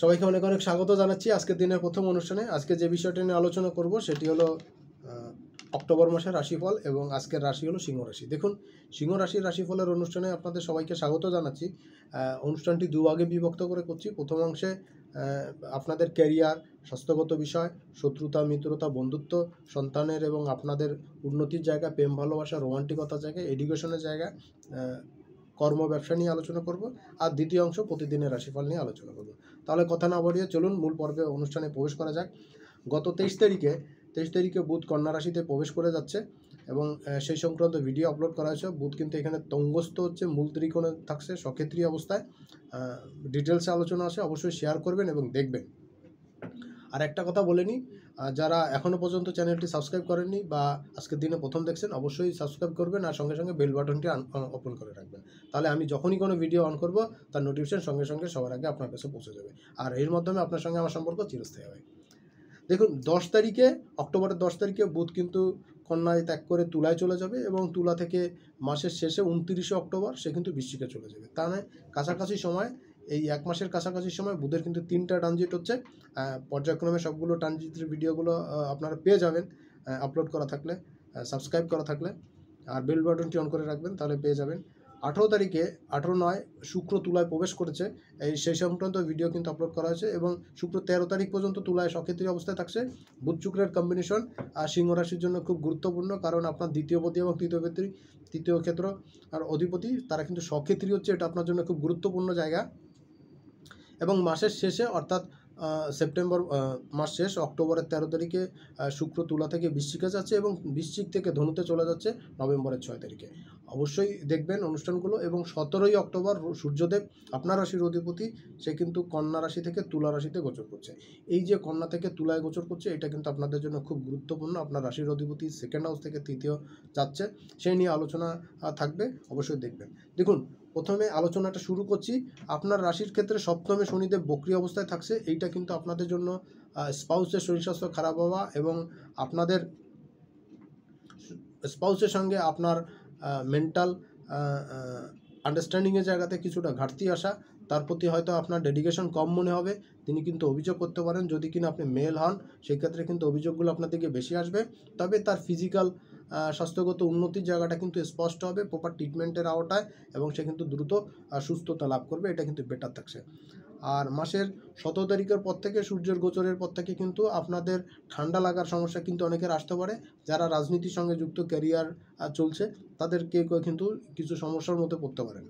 সবাইকে অনেক অনেক স্বাগত জানাচ্ছি আজকের দিনের প্রথম অনুষ্ঠানে। আজকে যে বিষয়টা নিয়ে আলোচনা করব সেটি হলো অক্টোবর মাসের রাশিফল এবং আজকের রাশি হলো সিংহ রাশি। দেখুন, সিংহ রাশির রাশিফলের অনুষ্ঠানে আপনাদের সবাইকে স্বাগত জানাচ্ছি। অনুষ্ঠানটি দুভাগে বিভক্ত করে করছি। প্রথম অংশে আপনাদের ক্যারিয়ার, স্বাস্থ্যগত বিষয়, শত্রুতা, মিত্রতা, বন্ধুত্ব, সন্তানের এবং আপনাদের উন্নতির জায়গা, প্রেম ভালোবাসা, রোমান্টিকতার জায়গা, এডুকেশনের জায়গা, কর্ম ব্যবসা নিয়ে আলোচনা করব। আর দ্বিতীয় অংশ প্রতিদিনের রাশিফল নিয়ে আলোচনা করব। তাহলে কথা না বাড়িয়ে চলুন মূল পর্বে অনুষ্ঠানে প্রবেশ করা যাক। গত 23 তারিখে বুধ কন্যা রাশিতে প্রবেশ করে যাচ্ছে এবং সেই সংক্রান্ত ভিডিও আপলোড করা হয়েছে। বুধ কিন্তু এখানে তঙ্গস্থ হচ্ছে, মূল ত্রিকোণে থাকছে সক্ষেত্রীয় অবস্থায়। ডিটেলসে আলোচনা আছে, অবশ্যই শেয়ার করবেন এবং দেখবেন। আর একটা কথা বলে নিই, যারা এখনও পর্যন্ত চ্যানেলটি সাবস্ক্রাইব করেননি বা আজকের দিনে প্রথম দেখছেন, অবশ্যই সাবস্ক্রাইব করবেন আর সঙ্গে সঙ্গে বেল বাটনটি ওপেন করে রাখবেন। তাহলে আমি যখনই কোনো ভিডিও অন করব তার নোটিফিকেশন সঙ্গে সঙ্গে সবার আগে আপনার কাছে পৌঁছে যাবে, আর এর মাধ্যমে আপনার সঙ্গে আমার সম্পর্ক চিরস্থায়ী হবে। দেখুন, অক্টোবরের 10 তারিখে বুধ কিন্তু কন্যায় ত্যাগ করে তুলায় চলে যাবে এবং তুলা থেকে মাসের শেষে 29 অক্টোবর সে কিন্তু বৃশ্চিকে চলে যাবে। তার মানে কাছাকাছি সময়, এই এক মাসের কাছাকাছি সময় বুধের কিন্তু 3টা ট্রানজিট হচ্ছে। পর্যায়ক্রমে সবগুলো ট্রানজিটের ভিডিওগুলো আপনারা পেয়ে যাবেন আপলোড করা থাকলে, সাবস্ক্রাইব করা থাকলে, আর বেল বাটনটি অন করে রাখবেন, তাহলে পেয়ে যাবেন। 18 শুক্র তুলায় প্রবেশ করেছে, সেই সংক্রান্ত ভিডিও কিন্তু আপলোড করা হয়েছে এবং শুক্র 13 তারিখ পর্যন্ত তুলায় সক্ষেত্রী অবস্থায় থাকছে। বুধ শুক্রের কম্বিনেশন আর সিংহ রাশির জন্য খুব গুরুত্বপূর্ণ, কারণ আপনার দ্বিতীয়পতি এবং তৃতীয় ক্ষেত্র আর অধিপতি তারা কিন্তু সক্ষেত্রী হচ্ছে। এটা আপনার জন্য খুব গুরুত্বপূর্ণ জায়গা। এবং মাসের শেষে অর্থাৎ সেপ্টেম্বর মাস শেষ অক্টোবরের 13 তারিখে শুক্র তুলা থেকে বৃশ্চিকে যাচ্ছে এবং বৃশ্চিক থেকে ধনুতে চলে যাচ্ছে নভেম্বরের 6 তারিখে। অবশ্যই দেখবেন অনুষ্ঠানগুলো। এবং 17 অক্টোবর সূর্যদেব, আপনার রাশির অধিপতি, সে কিন্তু কন্যা রাশি থেকে তুলা রাশিতে গোচর করছে। এই যে কন্যা থেকে তুলায় গোচর করছে, এটা কিন্তু আপনাদের জন্য খুব গুরুত্বপূর্ণ। আপনার রাশির অধিপতি সেকেন্ড হাউস থেকে তৃতীয় যাচ্ছে, সেই নিয়ে আলোচনা থাকবে, অবশ্যই দেখবেন। দেখুন, প্রথমে আলোচনাটা শুরু করছি। আপনার রাশির ক্ষেত্রে সপ্তমে শনিদেব বক্রী অবস্থায় থাকছে। এইটা কিন্তু আপনাদের জন্য স্পাউসের শরীর স্বাস্থ্য খারাপ হওয়া এবং আপনাদের স্পাউসের সঙ্গে আপনার মেন্টাল আন্ডারস্ট্যান্ডিংয়ের জায়গাতে কিছুটা ঘাটতি আসা, তার প্রতি হয়তো আপনার ডেডিকেশন কম মনে হবে। তিনি কিন্তু অভিযোগ করতে পারেন, যদি কিনা আপনি মেল হন সেই ক্ষেত্রে কিন্তু অভিযোগগুলো আপনার দিকে বেশি আসবে। তবে তার ফিজিক্যাল স্বাস্থ্যগত উন্নতির জায়গাটা কিন্তু স্পষ্ট হবে প্রপার ট্রিটমেন্টের আওতায়, এবং সে কিন্তু দ্রুত সুস্থতা লাভ করবে। এটা কিন্তু বেটার থাকছে। আর মাসের 17 তারিখের পর থেকে, সূর্যের গোচরের পর থেকে কিন্তু আপনাদের ঠান্ডা লাগার সমস্যা কিন্তু অনেকের আসতে পারে। যারা রাজনীতির সঙ্গে যুক্ত, ক্যারিয়ার চলছে, তাদের কেউ কিন্তু কিছু সমস্যার মধ্যে পড়তে পারেন।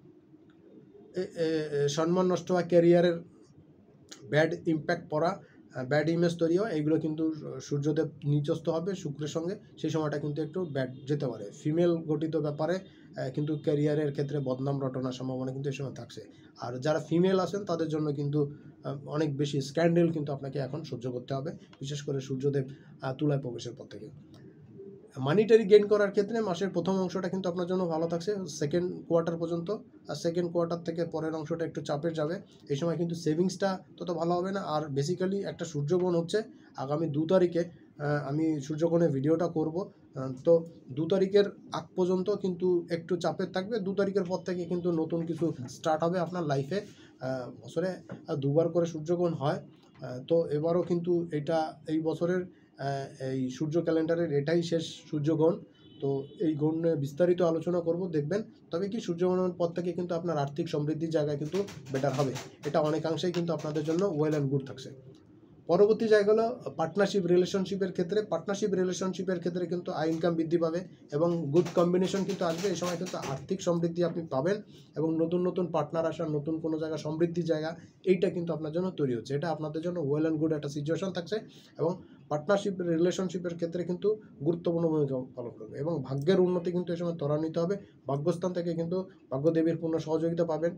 সম্মান নষ্ট হওয়া, ক্যারিয়ারের ব্যাড ইম্প্যাক্ট পড়া, ব্যাড ইমেজ তৈরি হয়, এইগুলো কিন্তু সূর্যদেব নিচস্থ হবে শুক্রের সঙ্গে, সেই সময়টা কিন্তু একটু ব্যাড যেতে পারে। ফিমেল গঠিত ব্যাপারে কিন্তু ক্যারিয়ারের ক্ষেত্রে বদনাম রটনার সম্ভাবনা কিন্তু এই সময় থাকছে। আর যারা ফিমেল আছেন তাদের জন্য কিন্তু অনেক বেশি স্ক্যান্ডেল কিন্তু আপনাকে এখন সহ্য করতে হবে, বিশেষ করে সূর্যদেব তুলায় প্রবেশের পর থেকে। মানিটারি গেইন করার ক্ষেত্রে মাসের প্রথম অংশটা কিন্তু আপনার জন্য ভালো থাকছে, সেকেন্ড কোয়ার্টার পর্যন্ত। আর সেকেন্ড কোয়ার্টার থেকে পরের অংশটা একটু চাপের যাবে। এই সময় কিন্তু সেভিংসটা তত ভালো হবে না। আর বেসিক্যালি একটা সূর্যগ্রহণ হচ্ছে আগামী 2 তারিখে, আমি সূর্যগ্রহণের ভিডিওটা করব। তো 2 তারিখের আগ পর্যন্ত কিন্তু একটু চাপের থাকবে। 2 তারিখের পর থেকে কিন্তু নতুন কিছু স্টার্ট হবে আপনার লাইফে। বছরে 2বার করে সূর্যগ্রহণ হয়, তো এবারও কিন্তু এই বছরের এই সূর্য ক্যালেন্ডারের এটাই শেষ সূর্যগ্রহণ। তো এই গ্রহণে বিস্তারিত আলোচনা করব, দেখবেন। তবে কি, সূর্যগ্রহণের পর থেকে কিন্তু আপনার আর্থিক সমৃদ্ধির জায়গায় কিন্তু বেটার হবে। এটা অনেকাংশেই কিন্তু আপনাদের জন্য ওয়েল অ্যান্ড গুড থাকছে। পরবর্তী জায়গা হলো পার্টনারশিপ রিলেশনশিপের ক্ষেত্রে কিন্তু আয় ইনকাম বৃদ্ধি পাবে এবং গুড কম্বিনেশন কিন্তু আসবে। এই সময় কিন্তু আর্থিক সমৃদ্ধি আপনি পাবেন এবং নতুন নতুন পার্টনার আসা, নতুন কোনো জায়গা সমৃদ্ধির জায়গা, এইটা কিন্তু আপনার জন্য তৈরি হচ্ছে। এটা আপনাদের জন্য ওয়েল অ্যান্ড গুড একটা সিচুয়েশন থাকছে এবং পার্টনারশিপ রিলেশনশিপের ক্ষেত্রে কিন্তু গুরুত্বপূর্ণ ভূমিকা পালন করবে। এবং ভাগ্যের উন্নতি কিন্তু এই সময় ত্বরান্বিত হবে। ভাগ্যস্থান থেকে কিন্তু ভাগ্যদেবীর পূর্ণ সহযোগিতা পাবেন।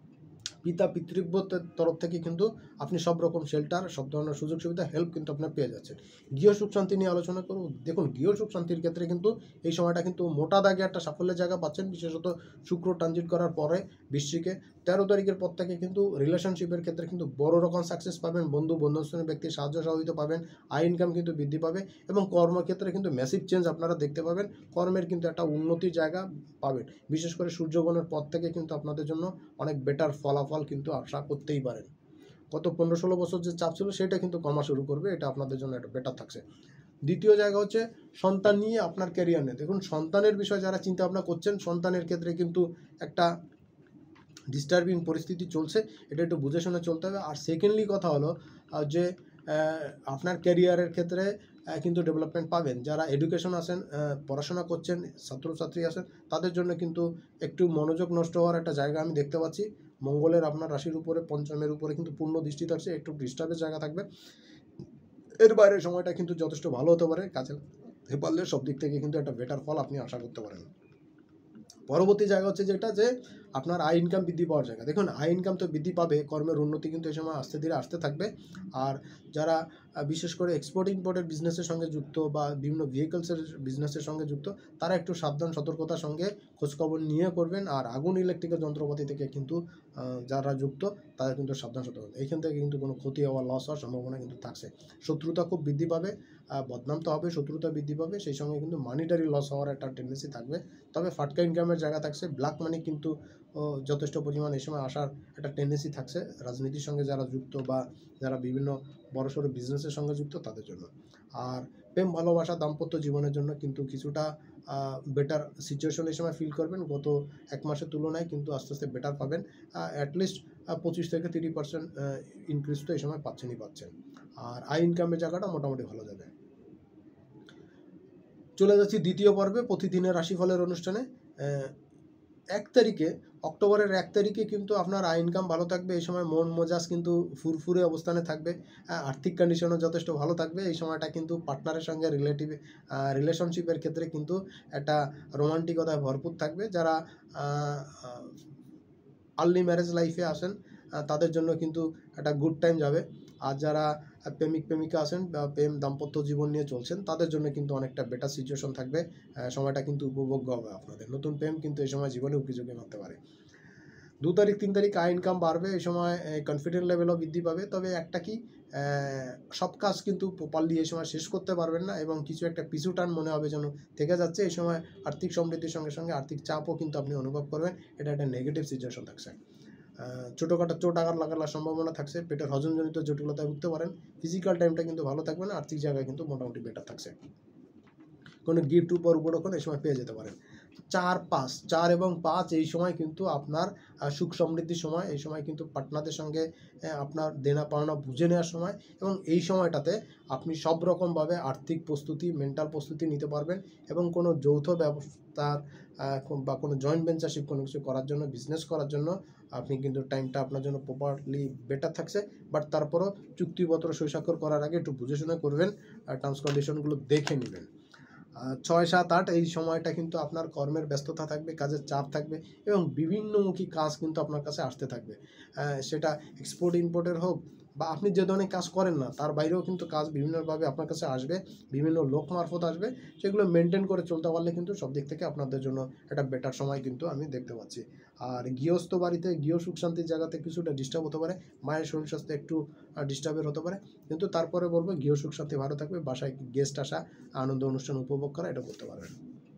পিতৃব্যতের তরফ থেকে কিন্তু আপনি সব রকম শেল্টার, সব ধরনের সুযোগ সুবিধা, হেল্প কিন্তু আপনার পেয়ে যাচ্ছেন। গৃহ সুখ শান্তি নিয়ে আলোচনা করব। দেখুন, গৃহ সুখ শান্তির ক্ষেত্রে কিন্তু এই সময়টা কিন্তু মোটা দাগে একটা সাফল্যের জায়গা পাচ্ছেন, বিশেষত শুক্র ট্রানজিট করার পরে বৃশ্চিকে। 13 তারিখের পর থেকে কিন্তু রিলেশনশিপের ক্ষেত্রে কিন্তু বড় রকম সাকসেস পাবেন, বন্ধুস্থানীয় ব্যক্তির সাহায্য সহযোগিতা পাবেন, আয় ইনকাম কিন্তু বৃদ্ধি পাবে এবং কর্মক্ষেত্রে কিন্তু ম্যাসিভ চেঞ্জ আপনারা দেখতে পাবেন। কর্মের কিন্তু একটা উন্নতির জায়গা পাবেন। বিশেষ করে সূর্যগ্রহণের পর থেকে কিন্তু আপনাদের জন্য অনেক বেটার ফলাফল কিন্তু আশা করতেই পারেন। গত 15-16 বছর যে চাপ ছিল সেটা কিন্তু কমা শুরু করবে, এটা আপনাদের জন্য একটা বেটার থাকছে। দ্বিতীয় জায়গা হচ্ছে সন্তান নিয়ে আপনার ক্যারিয়ার নিয়ে। দেখুন সন্তানের বিষয়ে যারা চিন্তা ভাবনা করছেন, সন্তানের ক্ষেত্রে কিন্তু একটা ডিস্টার্বিং পরিস্থিতি চলছে, এটা একটু বুঝে শুনে চলতে হবে। আর সেকেন্ডলি কথা হলো যে আপনার ক্যারিয়ারের ক্ষেত্রে কিন্তু ডেভেলপমেন্ট পাবেন। যারা এডুকেশন আছেন, পড়াশোনা করছেন, ছাত্রছাত্রী আছেন, তাদের জন্য কিন্তু একটু মনোযোগ নষ্ট হওয়ার একটা জায়গা আমি দেখতে পাচ্ছি। মঙ্গলের আপনার রাশির উপরে, পঞ্চমের উপরে কিন্তু পূর্ণ দৃষ্টি থাকছে, একটু ডিস্টার্বের জায়গা থাকবে। এর বাইরে সময়টা কিন্তু যথেষ্ট ভালো হতে পারে, কাজে পারলে সব দিক থেকে কিন্তু একটা বেটার ফল আপনি আশা করতে পারেন। পরবর্তী জায়গা হচ্ছে যেটা, যে আপনার আয় ইনকাম বৃদ্ধি পাওয়ার জায়গা। দেখুন আয় ইনকাম তো বৃদ্ধি পাবে, কর্মের উন্নতি কিন্তু এই সময় আস্তে ধীরে আসতে থাকবে। আর যারা বিশেষ করে এক্সপোর্ট ইম্পোর্টের বিজনেসের সঙ্গে যুক্ত বা বিভিন্ন ভেহিকলসের বিজনেসের সঙ্গে যুক্ত, তারা একটু সাবধান সতর্কতার সঙ্গে খোঁজখবর নিয়ে করবেন। আর আগুন ইলেকট্রিক্যাল যন্ত্রপাতি থেকে কিন্তু যারা যুক্ত তারা কিন্তু সাবধান সতর্কতা, এইখান থেকে কিন্তু কোনো ক্ষতি হওয়া, লস হওয়ার সম্ভাবনা কিন্তু থাকছে। শত্রুতা খুব বৃদ্ধি পাবে, বদনাম তো হবে, শত্রুতা বৃদ্ধি পাবে, সেই সঙ্গে কিন্তু মানিটারি লস হওয়ার একটা টেন্ডেন্সি থাকবে। তবে ফাটকা ইনকামের জায়গা থাকছে, ব্ল্যাক মানি কিন্তু যথেষ্ট পরিমাণ এই সময় আসার একটা টেন্ডেন্সি থাকছে রাজনীতির সঙ্গে যারা যুক্ত বা যারা বিভিন্ন বড়সড় বিজনেসের সঙ্গে যুক্ত তাদের জন্য। আর প্রেম ভালোবাসা দাম্পত্য জীবনের জন্য কিন্তু কিছুটা বেটার সিচুয়েশন এই সময় ফিল করবেন। গত 1 মাসের তুলনায় কিন্তু আস্তে আস্তে বেটার পাবেন। অ্যাটলিস্ট 25-30% ইনক্রিজ তো এই সময় পাচ্ছেন। আর আয় ইনকামের জায়গাটা মোটামুটি ভালো যাবে। চলে যাচ্ছি দ্বিতীয় পর্বে, প্রতিদিনের রাশিফলের অনুষ্ঠানে। 1 তারিখে, অক্টোবরের 1 তারিখে কিন্তু আপনার আয় ইনকাম ভালো থাকবে। এই সময় মন মেজাজ কিন্তু ফুরফুরে অবস্থানে থাকবে, আর্থিক কন্ডিশনও যথেষ্ট ভালো থাকবে। এই সময়টা কিন্তু পার্টনারের সঙ্গে রিলেশনশিপের ক্ষেত্রে কিন্তু একটা রোমান্টিকতায় ভরপুর থাকবে। যারা আর্লি ম্যারেজ লাইফে আসেন তাদের জন্য কিন্তু একটা গুড টাইম যাবে। আর যারা প্রেমিক প্রেমিকা আছেন বা প্রেম দাম্পত্য জীবন নিয়ে চলছেন, তাদের জন্য কিন্তু অনেকটা বেটার সিচুয়েশন থাকবে। সময়টা কিন্তু উপভোগ্য হবে আপনাদের। নতুন প্রেম কিন্তু এই সময় জীবনে উপযোগী হতে পারে। 2 তারিখ 3 তারিখ আয় ইনকাম বাড়বে, এই সময় কনফিডেন্ট লেভেলও বৃদ্ধি পাবে। তবে একটা কি, সব কাজ কিন্তু প্রপারলি এই সময় শেষ করতে পারবেন না এবং কিছু একটা পিছু টান মনে হবে যেন থেকে যাচ্ছে। এই সময় আর্থিক সমৃদ্ধির সঙ্গে সঙ্গে আর্থিক চাপও কিন্তু আপনি অনুভব করবেন, এটা একটা নেগেটিভ সিচুয়েশন থাকছে। ছোটোখাটো চোট আঘাত লাগার সম্ভাবনা থাকছে, পেটের হজমজনিত জটিলতায় ভুগতে পারেন। ফিজিক্যাল টাইমটা কিন্তু ভালো থাকবে না, আর্থিক জায়গায় কিন্তু মোটামুটি বেটার থাকছে। কোনো গিফট উপরোক্ষণ এই সময় পেয়ে যেতে পারেন। 4 এবং 5 এই সময় কিন্তু আপনার সুখ সমৃদ্ধির সময়। এই সময় কিন্তু পার্টনারদের সঙ্গে আপনার দেনা পাওনা বুঝে নেওয়ার সময়, এবং এই সময়টাতে আপনি সব রকমভাবে আর্থিক প্রস্তুতি, মেন্টাল প্রস্তুতি নিতে পারবেন এবং কোনো যৌথ ব্যবস্থার বা কোনো জয়েন্ট ভেঞ্চারশিপ কোনো কিছু করার জন্য, বিজনেস করার জন্য আপনি কিন্তু টাইমটা আপনার জন্য প্রপারলি বেটার থাকছে। বাট তারপরও চুক্তিপত্র সই স্বাক্ষর করার আগে একটু বুঝে শুনে করবেন, টার্মস কন্ডিশনগুলো দেখে নেবেন। 6, 7, 8 এই সময়টা কিন্তু আপনার কর্মের ব্যস্ততা থাকবে, কাজের চাপ থাকবে এবং বিভিন্নমুখী কাজ কিন্তু আপনার কাছে আসতে থাকবে। সেটা এক্সপোর্ট ইম্পোর্টের হোক বা আপনি যে ধরনের কাজ করেন না তার বাইরেও কিন্তু কাজ বিভিন্নভাবে আপনার কাছে আসবে, বিভিন্ন লোক মারফত আসবে। সেগুলো মেনটেন করে চলতে পারলে কিন্তু সব দিক থেকে আপনাদের জন্য একটা বেটার সময় কিন্তু আমি দেখতে পাচ্ছি। আর গৃহস্থ বাড়িতে, গৃহ সুখ শান্তির জায়গাতে কিছুটা ডিস্টার্ব হতে পারে, মায়ের শরীর স্বাস্থ্য একটু ডিস্টার্বের হতে পারে, কিন্তু তারপরে বলবো গৃহ সুখ শান্তি ভালো থাকবে। বাসায় গেস্ট আসা, আনন্দ অনুষ্ঠান উপভোগ করা, এটা করতে পারবেন।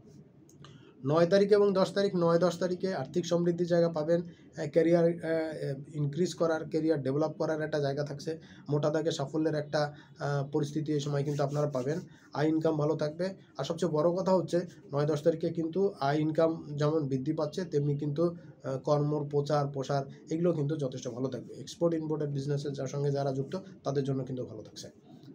9 তারিখ এবং 10 তারিখ, 9-10 তারিখে আর্থিক সমৃদ্ধির জায়গা পাবেন। ক্যারিয়ার ইনক্রিজ করার, ক্যারিয়ার ডেভেলপ করার একটা জায়গা থাকছে। মোটা দাগে সাফল্যের একটা পরিস্থিতি এই সময় কিন্তু আপনারা পাবেন। আয় ইনকাম ভালো থাকবে। আর সবচেয়ে বড় কথা হচ্ছে 9-10 তারিখে কিন্তু আয় ইনকাম যেমন বৃদ্ধি পাচ্ছে, তেমনি কিন্তু কর্মর প্রচার প্রসার এগুলো কিন্তু যথেষ্ট ভালো থাকবে। এক্সপোর্ট ইম্পোর্টের বিজনেসের সঙ্গে যারা যুক্ত তাদের জন্য কিন্তু ভালো থাকছে।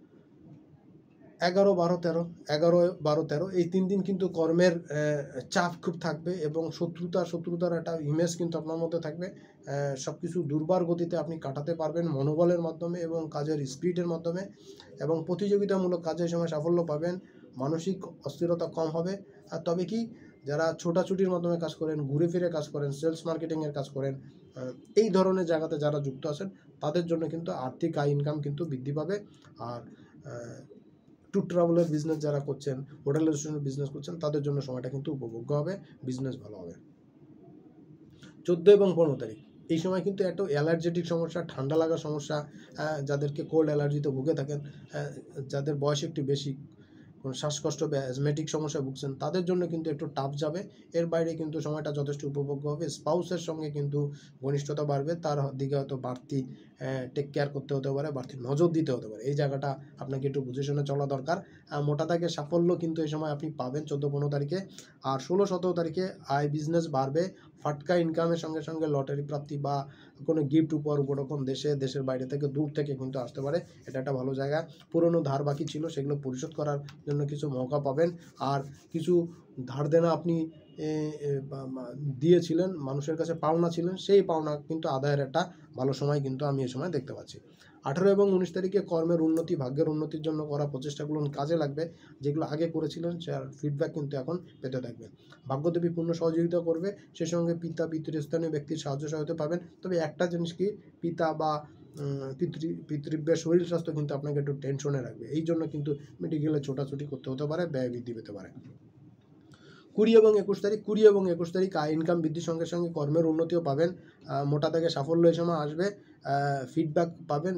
11, 12, 13, 11, 12, 13 এই 3 দিন কিন্তু কর্মের চাপ খুব থাকবে এবং শত্রুতার একটা ইমেজ কিন্তু আপনার মধ্যে থাকবে। সব কিছু দুর্বার গতিতে আপনি কাটাতে পারবেন মনোবলের মাধ্যমে এবং কাজের স্পিডের মাধ্যমে, এবং প্রতিযোগিতামূলক কাজের সময় সাফল্য পাবেন। মানসিক অস্থিরতা কম হবে। আর তবে কি, যারা ছোটাছুটির মাধ্যমে কাজ করেন, ঘুরে ফিরে কাজ করেন, সেলস মার্কেটিংয়ের কাজ করেন, এই ধরনের জায়গাতে যারা যুক্ত আছেন তাদের জন্য কিন্তু আর্থিক আয় ইনকাম কিন্তু বৃদ্ধি পাবে। আর ট্যুর ট্রাভেলের বিজনেস যারা করছেন, হোটেল রেস্টুরেন্টের বিজনেস করছেন, তাদের জন্য সময়টা কিন্তু উপভোগ্য হবে, বিজনেস ভালো হবে। 14 এবং 15 তারিখ এই সময় কিন্তু একটু অ্যালার্জেটিক সমস্যা, ঠান্ডা লাগার সমস্যা, যাদেরকে কোল্ড অ্যালার্জিতে ভুগে থাকেন, যাদের বয়স একটু বেশি, কোনো শ্বাসকষ্ট বা অ্যাজমেটিক সমস্যায় ভুগছেন তাদের জন্য কিন্তু একটু টাফ যাবে। এর বাইরে কিন্তু সময়টা যথেষ্ট উপভোগ্য হবে। স্পাউসের সঙ্গে কিন্তু ঘনিষ্ঠতা বাড়বে, তার দিকে হয়তো বাড়তি টেক কেয়ার করতে হতে পারে, বাড়তি নজর দিতে হতে পারে। এই জায়গাটা আপনাকে একটু বুঝে শুনে চলা দরকার। মোটা দাগে সাফল্য কিন্তু এই সময় আপনি পাবেন 14-15 তারিখে। আর 16-17 তারিখে আয় বিজনেস বাড়বে। ফাটকা ইনকামের সঙ্গে সঙ্গে লটারি প্রাপ্তি বা কোনো গিফট উপহার উপরকম দেশের বাইরে থেকে দূর থেকে কিন্তু আসতে পারে। এটা একটা ভালো জায়গা। পুরনো ধার বাকি ছিল সেগুলো পরিশোধ করার জন্য কিছু মৌকা পাবেন। আর কিছু ধার দেনা আপনি দিয়েছিলেন, মানুষের কাছে পাওনা ছিলেন, সেই পাওনা কিন্তু আদায়ের একটা ভালো সময় কিন্তু আমি এই সময় দেখতে পাচ্ছি। 18 এবং 19 তারিখে কর্মের উন্নতি, ভাগ্যের উন্নতির জন্য করা প্রচেষ্টাগুলো কাজে লাগবে। যেগুলো আগে করেছিলেন তার ফিডব্যাক কিন্তু এখন পেতে থাকবেন। ভাগ্যদেবী পূর্ণ সহযোগিতা করবে। সে সঙ্গে পিতা পিতৃস্থানীয় ব্যক্তির সাহায্য সহায়তা পাবেন। তবে একটা জিনিস কি, পিতা বা পিতৃব্যের শরীর স্বাস্থ্য কিন্তু আপনাকে একটু টেনশনে রাখবে। এই জন্য কিন্তু মেডিকেলে ছোটাছুটি করতে হতে পারে, ব্যয় বৃদ্ধি পেতে পারে। 20 এবং 21 তারিখ আয় ইনকাম বৃদ্ধির সঙ্গে সঙ্গে কর্মের উন্নতিও পাবেন। মোটা দাগে সাফল্য এই সময় আসবে। ফিডব্যাক পাবেন,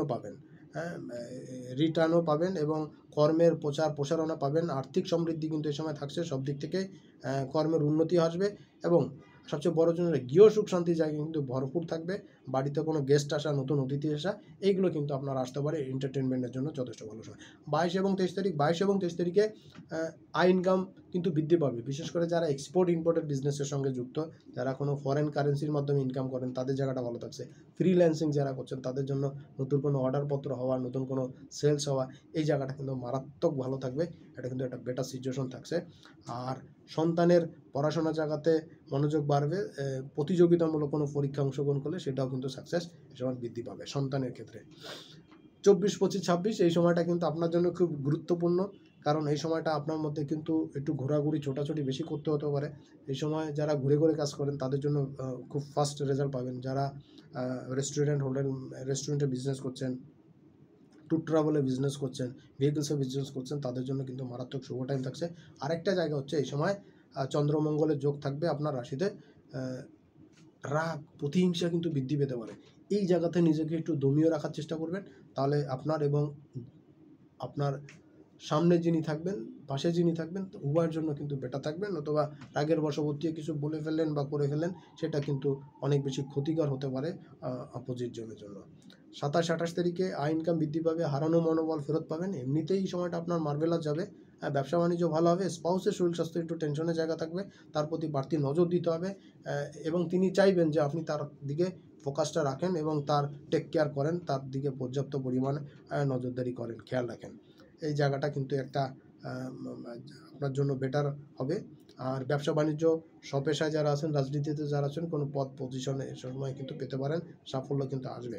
রিটার্নও পাবেন এবং কর্মের প্রচার প্রসারণা পাবেন। আর্থিক সমৃদ্ধি কিন্তু এই সময় থাকছে, সব দিক থেকে কর্মের উন্নতি আসবে এবং সবচেয়ে বড় জন্য গৃহ সুখ শান্তির জায়গা কিন্তু ভরপুর থাকবে। বাড়িতে কোনো গেস্ট আসা, নতুন অতিথি আসা, এইগুলো কিন্তু আপনার আসতে পারে। এন্টারটেনমেন্টের জন্য যথেষ্ট ভালো সময়। 22 এবং 23 তারিখে আয় ইনকাম কিন্তু বৃদ্ধি পাবে। বিশেষ করে যারা এক্সপোর্ট ইম্পোর্টের বিজনেসের সঙ্গে যুক্ত, যারা কোনো ফরেন কারেন্সির মাধ্যমে ইনকাম করেন তাদের জায়গাটা ভালো থাকছে। ফ্রিল্যান্সিং যারা করছেন তাদের জন্য নতুন কোনো অর্ডারপত্র হওয়া, নতুন কোনো সেলস হওয়া, এই জায়গাটা কিন্তু মারাত্মক ভালো থাকবে। এটা কিন্তু একটা বেটার সিচুয়েশন থাকছে। আর সন্তানের পড়াশোনার জায়গাতে মনোযোগ বাড়বে। প্রতিযোগিতামূলক কোনো পরীক্ষা অংশগ্রহণ করলে সেটাও কিন্তু সাকসেস এই সময় বৃদ্ধি পাবে সন্তানের ক্ষেত্রে। 24, 25, 26 এই সময়টা কিন্তু আপনার জন্য খুব গুরুত্বপূর্ণ। কারণ এই সময়টা আপনার মধ্যে কিন্তু একটু ঘোরাঘুরি, ছোটাছুটি বেশি করতে হতে পারে। এই সময় যারা ঘুরে ঘুরে কাজ করেন তাদের জন্য খুব ফাস্ট রেজাল্ট পাবেন। যারা রেস্টুরেন্টে বিজনেস করছেন, ট্যুর ট্রাভেলে বিজনেস করছেন, ভেহিকলসে বিজনেস করছেন, তাদের জন্য কিন্তু মারাত্মক শুভ টাইম থাকছে। আরেকটা জায়গা হচ্ছে এই সময় চন্দ্রমঙ্গলের যোগ থাকবে আপনার রাশিতে। রাগ, প্রতিহিংসা কিন্তু বৃদ্ধি পেতে পারে। এই জায়গাতে নিজেকে একটু দমিয়ে রাখার চেষ্টা করবেন, তাহলে আপনার এবং আপনার সামনে যিনি থাকবেন, পাশে যিনি থাকবেন, উভয়ের জন্য কিন্তু বেটার থাকবেন। অথবা রাগের বশবর্তী কিছু বলে ফেললেন বা করে ফেললেন, সেটা কিন্তু অনেক বেশি ক্ষতিকর হতে পারে অপোজিট জনের জন্য। 27, 28 তারিখে আয় ইনকাম বৃদ্ধি পাবে, হারানো মনোবল ফেরত পাবেন। এমনিতেই এই সময়টা আপনার মার্ভেলাস যাবে। ব্যবসা বাণিজ্য ভালো হবে। স্পাউসের শরীর স্বাস্থ্য একটু টেনশনের জায়গা থাকবে, তার প্রতি বাড়তি নজর দিতে হবে এবং তিনি চাইবেন যে আপনি তার দিকে ফোকাসটা রাখেন এবং তার টেক কেয়ার করেন, তার দিকে পর্যাপ্ত পরিমাণে নজরদারি করেন, খেয়াল রাখেন। এই জায়গাটা কিন্তু একটা আপনার জন্য বেটার হবে। আর ব্যবসা বাণিজ্য, স্বপেশায় যারা আছেন, রাজনীতিতে যারা আছেন, কোনো পদ পজিশনে এ সময় কিন্তু পেতে পারেন, সাফল্য কিন্তু আসবে।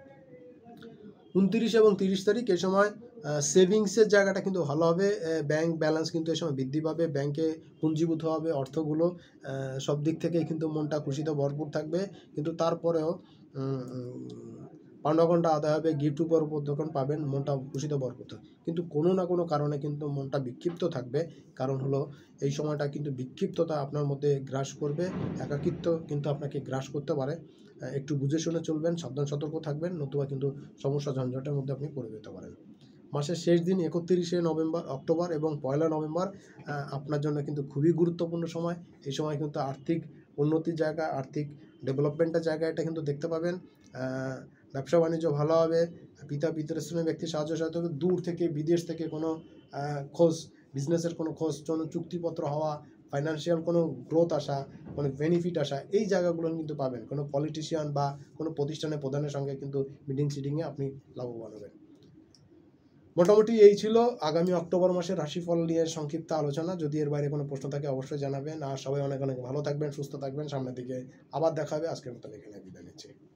29 এবং 30 তারিখ এই সময় সেভিংসের জায়গাটা কিন্তু ভালো হবে। ব্যাংক ব্যালেন্স কিন্তু এই সময় বৃদ্ধি পাবে, ব্যাংকে পুঞ্জীভূত হবে অর্থগুলো। সব দিক থেকেই কিন্তু মনটা খুশিতে ভরপুর থাকবে। কিন্তু তারপরেও পাওনা আদায় হবে, গিফট উপর যখন পাবেন মনটা খুশিতে ভরপুর থাকবে। কিন্তু কোনো না কোনো কারণে কিন্তু মনটা বিক্ষিপ্ত থাকবে। কারণ হলো এই সময়টা কিন্তু বিক্ষিপ্ততা আপনার মধ্যে গ্রাস করবে, একাকিত্ব কিন্তু আপনাকে গ্রাস করতে পারে। একটু বুঝে শুনে চলবেন, সাবধান সতর্ক থাকবেন, নতুবা কিন্তু সমস্যা ঝঞ্ঝাটের মধ্যে আপনি পড়ে যেতে পারেন। মাসের শেষ দিন 31 অক্টোবর এবং 1 নভেম্বর আপনার জন্য কিন্তু খুবই গুরুত্বপূর্ণ সময়। এই সময় কিন্তু আর্থিক উন্নতির জায়গা, আর্থিক ডেভেলপমেন্টের জায়গা এটা কিন্তু দেখতে পাবেন। ব্যবসা বাণিজ্য ভালো হবে। পিতা পিতৃস্থানীয় ব্যক্তির সাহায্য সহায়তা হবে। দূর থেকে, বিদেশ থেকে কোনো খোঁজ, বিজনেসের কোনো খোঁজ, কোনো চুক্তিপত্র হওয়া, ফাইন্যান্সিয়াল কোনো গ্রোথ আসা, কোনো বেনিফিট আসা, এই জায়গাগুলো কিন্তু পাবেন। কোনো পলিটিশিয়ান বা কোনো প্রতিষ্ঠানের প্রধানের সঙ্গে কিন্তু মিটিংয়ে আপনি লাভবান হবেন। মোটামুটি এই ছিল আগামী অক্টোবর মাসের রাশিফল নিয়ে সংক্ষিপ্ত আলোচনা। যদি এর বাইরে কোনো প্রশ্ন থাকে অবশ্যই জানাবেন। আর সবাই অনেক অনেক ভালো থাকবেন, সুস্থ থাকবেন। সামনের দিকে আবার দেখা হবে। আজকের মতন এখানে বিদায় নিচ্ছি।